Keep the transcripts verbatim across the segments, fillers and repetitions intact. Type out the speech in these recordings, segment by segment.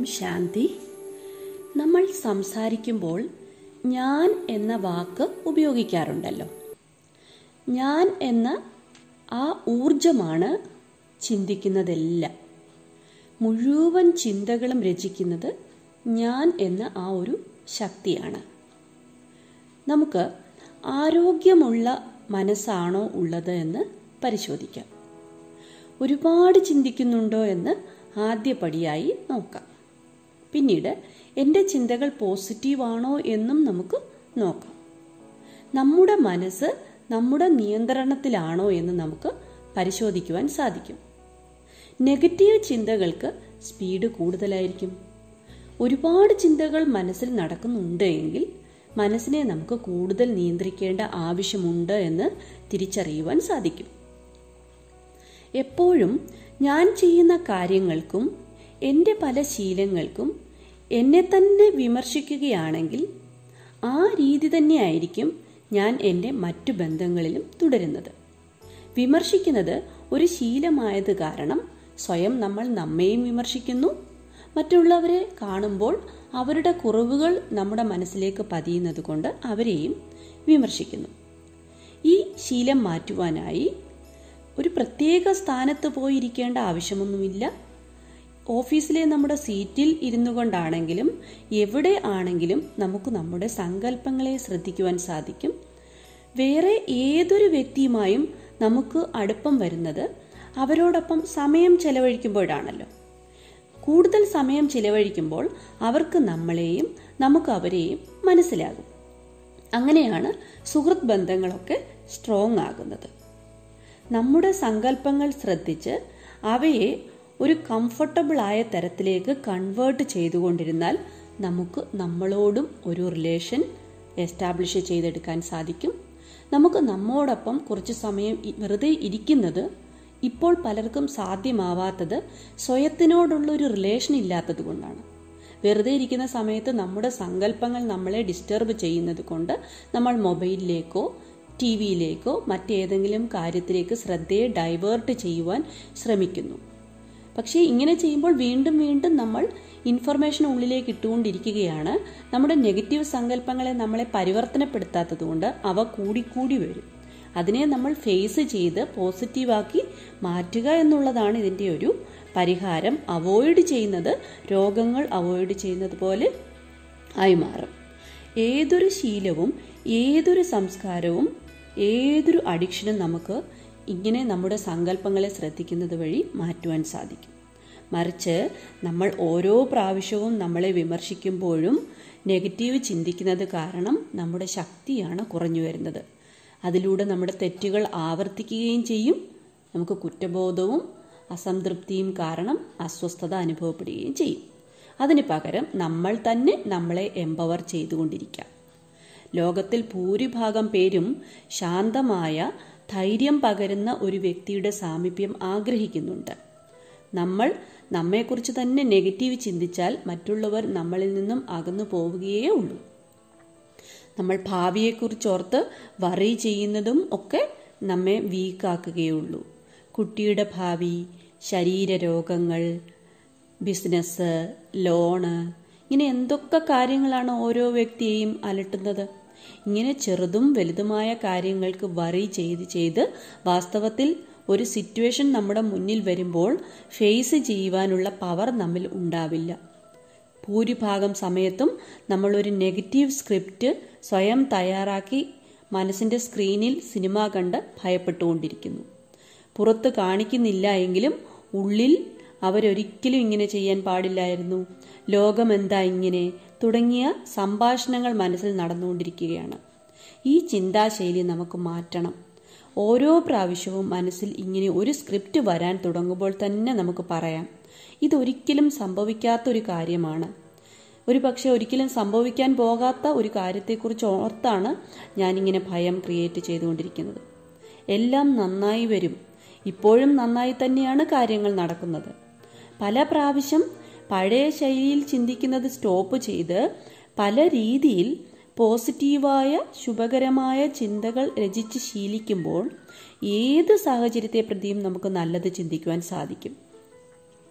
ശാന്തി. നമ്മൾ സംസാരിക്കുമ്പോൾ ഞാൻ എന്ന വാക്ക് ഉപയോഗിക്കാറുണ്ടല്ലോ. ഞാൻ എന്ന ആ ഊർജമാണ് ചിന്തിക്കുന്നതെല്ലാം. മുഴുവൻ ചിന്തകളും രചിക്കുന്നത് ഞാൻ എന്ന ആ ഒരു ശക്തിയാണ്. നമുക്ക് ആരോഗ്യമുള്ള മനസ്സാണോ ഉള്ളത് എന്ന് പരിശോധിക്കാം. ഒരുപാട് ചിന്തിക്കുന്നുണ്ടോ എന്ന് ആദ്യപടിയായി നോക്കാം. പിന്നീട് എൻ്റെ ചിന്തകൾ പോസിറ്റീവാണോ എന്നും നമുക്ക് നോക്കാം. നമ്മുടെ മനസ്സ് നമ്മുടെ നിയന്ത്രണത്തിലാണോ എന്ന് നമുക്ക് പരിശോധിക്കുവാൻ സാധിക്കും. നെഗറ്റീവ് ചിന്തകൾക്ക് സ്പീഡ് കൂടുതലായിരിക്കും. ഒരുപാട് ചിന്തകൾ മനസ്സിൽ നടക്കുന്നുണ്ട് എങ്കിൽ മനസ്സിനെ നമുക്ക് കൂടുതൽ നിയന്ത്രിക്കേണ്ട ആവശ്യമുണ്ട് എന്ന് തിരിച്ചറിയുവാൻ സാധിക്കും. എപ്പോഴും ഞാൻ ചെയ്യുന്ന കാര്യങ്ങൾക്കും എൻ്റെ പല ശീലങ്ങൾക്കും എന്നെ തന്നെ വിമർശിക്കുകയാണെങ്കിൽ ആ രീതി തന്നെയായിരിക്കും ഞാൻ എൻ്റെ മറ്റു ബന്ധങ്ങളിലും തുടരുന്നത്. വിമർശിക്കുന്നത് ഒരു ശീലമായത് കാരണം സ്വയം നമ്മൾ നമ്മെയും വിമർശിക്കുന്നു. മറ്റുള്ളവരെ കാണുമ്പോൾ അവരുടെ കുറവുകൾ നമ്മുടെ മനസ്സിലേക്ക് പതിയുന്നത് കൊണ്ട് അവരെയും വിമർശിക്കുന്നു. ഈ ശീലം മാറ്റുവാനായി ഒരു പ്രത്യേക സ്ഥാനത്ത് പോയിരിക്കേണ്ട ആവശ്യമൊന്നുമില്ല. ഓഫീസിലെ നമ്മുടെ സീറ്റിൽ ഇരുന്നു കൊണ്ടാണെങ്കിലും എവിടെ ആണെങ്കിലും നമുക്ക് നമ്മുടെ സങ്കല്പങ്ങളെ ശ്രദ്ധിക്കുവാൻ സാധിക്കും. വേറെ ഏതൊരു വ്യക്തിയുമായും നമുക്ക് അടുപ്പം വരുന്നത് അവരോടൊപ്പം സമയം ചെലവഴിക്കുമ്പോഴാണല്ലോ. കൂടുതൽ സമയം ചിലവഴിക്കുമ്പോൾ അവർക്ക് നമ്മളെയും നമുക്ക് അവരെയും മനസ്സിലാകും. അങ്ങനെയാണ് സുഹൃത്ത് ബന്ധങ്ങളൊക്കെ സ്ട്രോങ് ആകുന്നത്. നമ്മുടെ സങ്കല്പങ്ങൾ ശ്രദ്ധിച്ച് അവയെ ഒരു കംഫർട്ടബിൾ ആയ തരത്തിലേക്ക് കൺവേർട്ട് ചെയ്തുകൊണ്ടിരുന്നാൽ നമുക്ക് നമ്മളോടും ഒരു റിലേഷൻ എസ്റ്റാബ്ലിഷ് ചെയ്തെടുക്കാൻ സാധിക്കും. നമുക്ക് നമ്മോടൊപ്പം കുറച്ച് സമയം വെറുതെ ഇരിക്കുന്നത് ഇപ്പോൾ പലർക്കും സാധ്യമാവാത്തത് സ്വയത്തിനോടുള്ള ഒരു റിലേഷൻ ഇല്ലാത്തത് കൊണ്ടാണ്. വെറുതെ ഇരിക്കുന്ന സമയത്ത് നമ്മുടെ സങ്കല്പങ്ങൾ നമ്മളെ ഡിസ്റ്റർബ് ചെയ്യുന്നത് കൊണ്ട് നമ്മൾ മൊബൈലിലേക്കോ ടി വിയിലേക്കോ മറ്റേതെങ്കിലും കാര്യത്തിലേക്ക് ശ്രദ്ധയെ ഡൈവേർട്ട് ചെയ്യുവാൻ ശ്രമിക്കുന്നു. പക്ഷേ ഇങ്ങനെ ചെയ്യുമ്പോൾ വീണ്ടും വീണ്ടും നമ്മൾ ഇൻഫർമേഷൻ ഉള്ളിലേക്ക് ഇട്ടുകൊണ്ടിരിക്കുകയാണ്. നമ്മുടെ നെഗറ്റീവ് സങ്കല്പങ്ങളെ നമ്മളെ പരിവർത്തനപ്പെടുത്താത്തത് കൊണ്ട് അവ കൂടിക്കൂടി വരും. അതിനെ നമ്മൾ ഫേസ് ചെയ്ത് പോസിറ്റീവാക്കി മാറ്റുക എന്നുള്ളതാണ് ഇതിൻ്റെ ഒരു പരിഹാരം. അവോയ്ഡ് ചെയ്യുന്നത് രോഗങ്ങൾ അവോയ്ഡ് ചെയ്യുന്നത് പോലെ ആയി മാറും. ഏതൊരു ശീലവും ഏതൊരു സംസ്കാരവും ഏതൊരു അഡിക്ഷനും നമുക്ക് ഇങ്ങനെ നമ്മുടെ സങ്കല്പങ്ങളെ ശ്രദ്ധിക്കുന്നത് വഴി മാറ്റുവാൻ സാധിക്കും. മറിച്ച് നമ്മൾ ഓരോ പ്രാവശ്യവും നമ്മളെ വിമർശിക്കുമ്പോഴും നെഗറ്റീവ് ചിന്തിക്കുന്നത് കാരണം നമ്മുടെ ശക്തിയാണ് കുറഞ്ഞു വരുന്നത്. അതിലൂടെ നമ്മുടെ തെറ്റുകൾ ആവർത്തിക്കുകയും ചെയ്യും. നമുക്ക് കുറ്റബോധവും അസംതൃപ്തിയും കാരണം അസ്വസ്ഥത അനുഭവപ്പെടുകയും ചെയ്യും. അതിന് പകരം നമ്മൾ തന്നെ നമ്മളെ എംപവർ ചെയ്തുകൊണ്ടിരിക്കാം. ലോകത്തിൽ ഭൂരിഭാഗം പേരും ശാന്തമായ ധൈര്യം പകരുന്ന ഒരു വ്യക്തിയുടെ സാമീപ്യം ആഗ്രഹിക്കുന്നുണ്ട്. നമ്മൾ നമ്മെക്കുറിച്ച് തന്നെ നെഗറ്റീവ് ചിന്തിച്ചാൽ മറ്റുള്ളവർ നമ്മളിൽ നിന്നും അകന്നു പോവുകയേ ഉള്ളൂ. നമ്മൾ ഭാവിയെക്കുറിച്ചോർത്ത് വറി ചെയ്യുന്നതും ഒക്കെ നമ്മെ വീക്കാക്കുകയുള്ളൂ. കുട്ടിയുടെ ഭാവി, ശരീരരോഗങ്ങൾ, ബിസിനസ്, ലോണ്, ഇങ്ങനെ എന്തൊക്കെ കാര്യങ്ങളാണ് ഓരോ വ്യക്തിയെയും അലട്ടുന്നത്. ഇങ്ങനെ ചെറുതും വലുതുമായ കാര്യങ്ങൾക്ക് വറി ചെയ്ത് ചെയ്ത് വാസ്തവത്തിൽ ഒരു സിറ്റുവേഷൻ നമ്മുടെ മുന്നിൽ വരുമ്പോൾ ഫേസ് ചെയ്യുവാനുള്ള പവർ നമ്മിൽ ഉണ്ടാവില്ല. ഭൂരിഭാഗം സമയത്തും നമ്മളൊരു നെഗറ്റീവ് സ്ക്രിപ്റ്റ് സ്വയം തയ്യാറാക്കി മനസ്സിൻ്റെ സ്ക്രീനിൽ സിനിമ കണ്ട് ഭയപ്പെട്ടുകൊണ്ടിരിക്കുന്നു. പുറത്ത് കാണിക്കുന്നില്ല എങ്കിലും ഉള്ളിൽ അവരൊരിക്കലും ഇങ്ങനെ ചെയ്യാൻ പാടില്ലായിരുന്നു, ലോകം എന്താ ഇങ്ങനെ തുടങ്ങിയ സംഭാഷണങ്ങൾ മനസ്സിൽ നടന്നുകൊണ്ടിരിക്കുകയാണ്. ഈ ചിന്താശൈലി നമുക്ക് മാറ്റണം. ഓരോ പ്രാവശ്യവും മനസ്സിൽ ഇങ്ങനെ ഒരു സ്ക്രിപ്റ്റ് വരാൻ തുടങ്ങുമ്പോൾ തന്നെ നമുക്ക് പറയാം, ഇതൊരിക്കലും സംഭവിക്കാത്തൊരു കാര്യമാണ്. ഒരു പക്ഷെ ഒരിക്കലും സംഭവിക്കാൻ പോകാത്ത ഒരു കാര്യത്തെക്കുറിച്ച് ഓർത്താണ് ഞാനിങ്ങനെ ഭയം ക്രിയേറ്റ് ചെയ്തുകൊണ്ടിരിക്കുന്നത്. എല്ലാം നന്നായി വരും. ഇപ്പോഴും നന്നായി തന്നെയാണ് കാര്യങ്ങൾ നടക്കുന്നത്. പല പ്രാവശ്യം പഴയ ശൈലിയിൽ ചിന്തിക്കുന്നത് സ്റ്റോപ്പ് ചെയ്ത് പല രീതിയിൽ പോസിറ്റീവായ ശുഭകരമായ ചിന്തകൾ രചിച്ച് ശീലിക്കുമ്പോൾ ഏത് സാഹചര്യത്തെ പ്രതിയും നമുക്ക് നല്ലത് ചിന്തിക്കുവാൻ സാധിക്കും.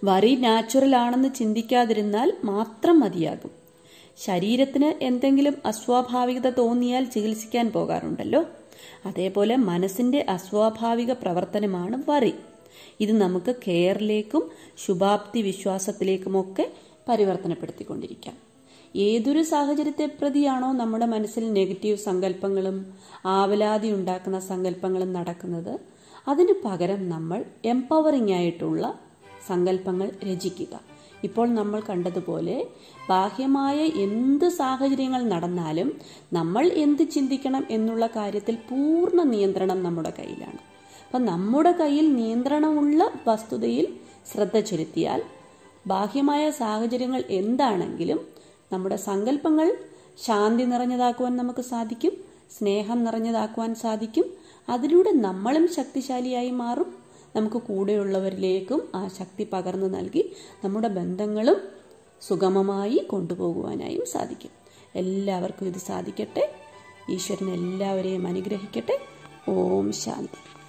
വറി നാച്ചുറൽ ആണെന്ന് ചിന്തിക്കാതിരുന്നാൽ മാത്രം മതിയാകും. ശരീരത്തിന് എന്തെങ്കിലും അസ്വാഭാവികത തോന്നിയാൽ ചികിത്സിക്കാൻ പോകാറുണ്ടല്ലോ, അതേപോലെ മനസ്സിന്റെ അസ്വാഭാവിക പ്രവർത്തനമാണ് വറി. ഇത് നമുക്ക് കെയറിലേക്കും ശുഭാപ്തി വിശ്വാസത്തിലേക്കുമൊക്കെ പരിവർത്തനപ്പെടുത്തിക്കൊണ്ടിരിക്കാം. ഏതൊരു സാഹചര്യത്തെ പ്രതിയാണോ നമ്മുടെ മനസ്സിൽ നെഗറ്റീവ് സങ്കല്പങ്ങളും ആവലാതി ഉണ്ടാക്കുന്ന സങ്കല്പങ്ങളും നടക്കുന്നത്, അതിനു പകരം നമ്മൾ എംപവറിംഗ് ആയിട്ടുള്ള സങ്കല്പങ്ങൾ രചിക്കുക. ഇപ്പോൾ നമ്മൾ കണ്ടതുപോലെ ബാഹ്യമായ എന്ത് സാഹചര്യങ്ങൾ നടന്നാലും നമ്മൾ എന്ത് ചിന്തിക്കണം എന്നുള്ള കാര്യത്തിൽ പൂർണ്ണ നിയന്ത്രണം നമ്മുടെ കയ്യിലാണ്. അപ്പം നമ്മുടെ കയ്യിൽ നിയന്ത്രണമുള്ള വസ്തുതയിൽ ശ്രദ്ധ ചെലുത്തിയാൽ ബാഹ്യമായ സാഹചര്യങ്ങൾ എന്താണെങ്കിലും നമ്മുടെ സങ്കല്പങ്ങൾ ശാന്തി നിറഞ്ഞതാക്കുവാൻ നമുക്ക് സാധിക്കും, സ്നേഹം നിറഞ്ഞതാക്കുവാൻ സാധിക്കും. അതിലൂടെ നമ്മളും ശക്തിശാലിയായി മാറും. നമുക്ക് കൂടെയുള്ളവരിലേക്കും ആ ശക്തി പകർന്നു നൽകി നമ്മുടെ ബന്ധങ്ങളും സുഗമമായി കൊണ്ടുപോകുവാനായും സാധിക്കും. എല്ലാവർക്കും ഇത് സാധിക്കട്ടെ. ഈശ്വരൻ എല്ലാവരെയും അനുഗ്രഹിക്കട്ടെ. ഓം ശാന്തി.